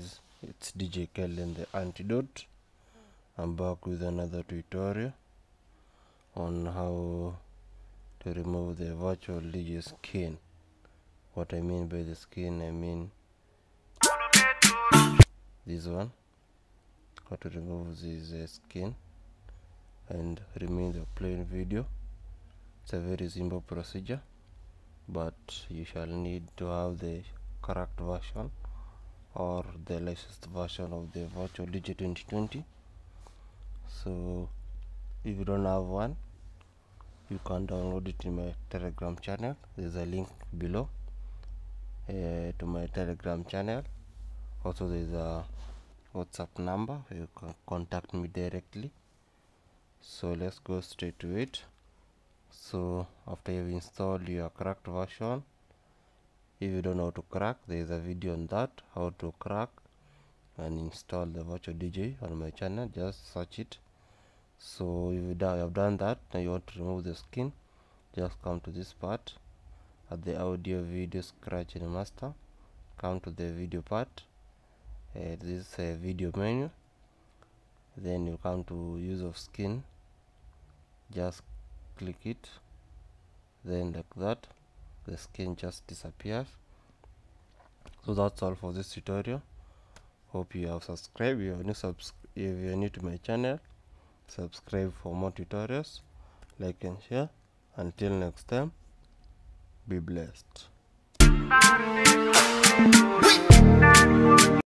guys, it's DJ Kellen the Antidote. I'm back with another tutorial on how to remove the virtual DJ skin. What I mean by the skin, I mean this one. How to remove this skin and remove the plain video. It's a very simple procedure, but you shall need to have the correct version or the latest version of the virtual DJ 2020. So if you don't have one, you can download it in my Telegram channel. There's a link below to my Telegram channel. Also there's a WhatsApp number, you can contact me directly. So let's go straight to it. So after you've installed your cracked version, if you don't know how to crack, there is a video on that, how to crack and install the virtual DJ on my channel. Just search it. So if you have done that, now you want to remove the skin, just come to this part at the audio video scratch and master. Come to the video part, this is a video menu, then you come to use of skin, just click it, then like that the skin just disappears. So that's all for this tutorial. Hope you have subscribed. If you're new to my channel, subscribe for more tutorials, like and share. Until next time, be blessed.